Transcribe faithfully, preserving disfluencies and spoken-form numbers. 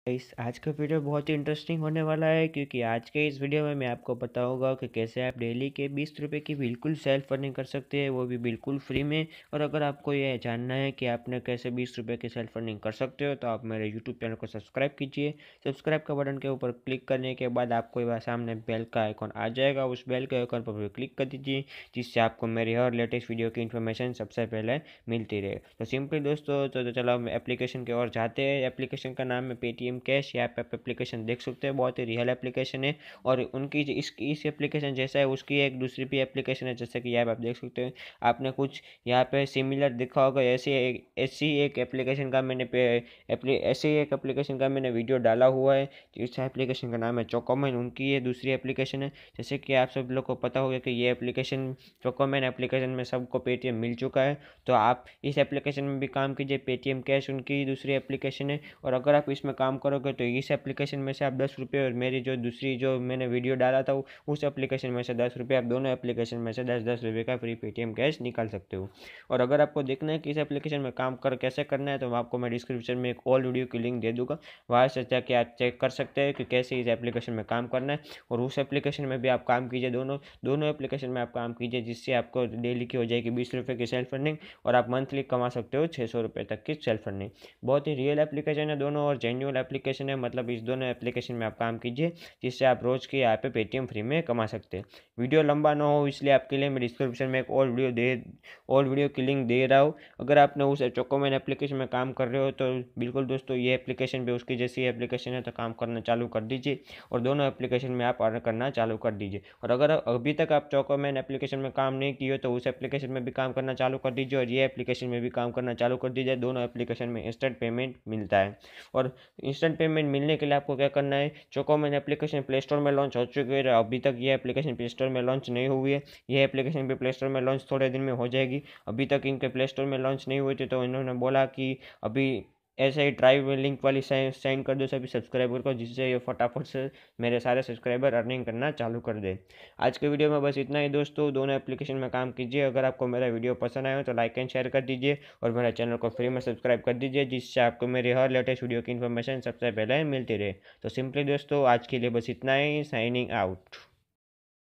इस आज का वीडियो बहुत ही इंटरेस्टिंग होने वाला है क्योंकि आज के इस वीडियो में मैं आपको बताऊंगा कि कैसे आप डेली के बीस रुपए की बिल्कुल सेल्फ अर्निंग कर सकते हैं, वो भी बिल्कुल फ्री में। और अगर आपको ये जानना है कि आपने कैसे बीस रुपए की सेल्फ अर्निंग कर सकते हो तो आप मेरे यूट्यूब चैनल को सब्सक्राइब कीजिए। सब्सक्राइब का बटन के ऊपर क्लिक करने के बाद आपको वह सामने बेल का आइकॉन आ जाएगा, उस बेल के आइकॉन पर भी क्लिक कर दीजिए जिससे आपको मेरी हर लेटेस्ट वीडियो की इन्फॉर्मेशन सबसे पहले मिलती रहे। तो सिंपली दोस्तों तो, तो चलो हम एप्लीकेशन की ओर जाते हैं। एप्लीकेशन का नाम है पेटीएम कैश। यहाँ पे आप एप्लीकेशन देख सकते हैं, बहुत ही रियल एप्लीकेशन है। और उनकी इस इस एप्लीकेशन जैसा है उसकी एक दूसरी भी एप्लीकेशन है, जैसे कि यहाँ पे आप देख सकते हैं। आपने कुछ यहाँ पे सिमिलर देखा होगा, ऐसी एक ऐसी एक एप्लीकेशन का मैंने पे एप्ली ऐसी एक एप्लीकेशन का मैंने वीडियो डाला हुआ है। तो इस एप्लीकेशन का नाम है चोकोमैन, उनकी ये दूसरी एप्लीकेशन है। जैसे कि आप सब लोग को पता होगा कि ये एप्लीकेशन चोकोमैन एप्लीकेशन में सबको पेटीएम मिल चुका है। तो आप इस एप्लीकेशन में भी काम कीजिए। पेटीएम कैश उनकी दूसरी एप्लीकेशन है, और अगर आप इसमें काम करोगे तो इस एप्लीकेशन में से आप दस रुपये और मेरी जो दूसरी जो मैंने वीडियो डाला था उस एप्लीकेशन में से दस रुपये, आप दोनों एप्लीकेशन में से दस दस रुपये का फ्री पेटीएम कैश निकाल सकते हो। और अगर आपको देखना है कि इस एप्लीकेशन में काम कर कैसे करना है तो आपको मैं डिस्क्रिप्शन में एक ऑल वीडियो की लिंक दे दूंगा, वहाँ से जाके आप चेक कर सकते हैं कि कैसे इस एप्लीकेशन में काम करना है। और उस एप्लीकेशन में भी आप काम कीजिए, दोनों दोनों एप्लीकेशन में आप काम कीजिए, जिससे आपको डेली की हो जाएगी बीस रुपये की सेल्फ अर्निंग और आप मंथली कमा सकते हो छः सौ रुपये तक की सेल्फ अर्निंग। बहुत ही रियल एप्लीकेशन है दोनों और जेन्युइन एप्लीकेशन है, मतलब इस दोनों एप्लीकेशन में आप काम कीजिए जिससे आप रोज़ की यहाँ पे पेटीएम फ्री में कमा सकते हैं। वीडियो लंबा ना हो इसलिए आपके लिए मैं डिस्क्रिप्शन में एक और वीडियो दे और वीडियो की लिंक दे रहा हूँ। अगर आपने उस चोकोमैन एप्लीकेशन में काम कर रहे हो तो बिल्कुल दोस्तों ये एप्लीकेशन भी उसकी जैसी एप्लीकेशन है, तो काम करना चालू कर दीजिए और दोनों एप्लीकेशन में आप अर्न करना चालू कर दीजिए। और अगर अभी तक आप चोकोमैन एप्लीकेशन में काम नहीं किए तो उस एप्लीकेशन में भी काम करना चालू कर दीजिए और ये एप्लीकेशन में भी काम करना चालू कर दीजिए। दोनों एप्लीकेशन में इंस्टेंट पेमेंट मिलता है। और इंस्टेंट पेमेंट मिलने के लिए आपको क्या करना है, चोकोमैन एप्लीकेशन प्ले स्टोर में लॉन्च हो चुकी है, अभी तक ये एप्लीकेशन प्ले स्टोर में लॉन्च नहीं हुई है। ये एप्लीकेशन भी प्ले स्टोर में लॉन्च थोड़े दिन में हो जाएगी। अभी तक इनके प्ले स्टोर में लॉन्च नहीं हुई थी तो इन्होंने बोला कि अभी ऐसे ही ट्राई लिंक वाली साइन कर दो सभी सब्सक्राइबर को, जिससे ये फटाफट से मेरे सारे सब्सक्राइबर अर्निंग करना चालू कर दे। आज के वीडियो में बस इतना ही दोस्तों, दोनों एप्लीकेशन में काम कीजिए। अगर आपको मेरा वीडियो पसंद आया हो तो लाइक एंड शेयर कर दीजिए और मेरे चैनल को फ्री में सब्सक्राइब कर दीजिए, जिससे आपको मेरी हर लेटेस्ट वीडियो की इन्फॉर्मेशन सबसे पहले मिलती रहे। तो सिंपली दोस्तों आज के लिए बस इतना ही, साइनिंग आउट।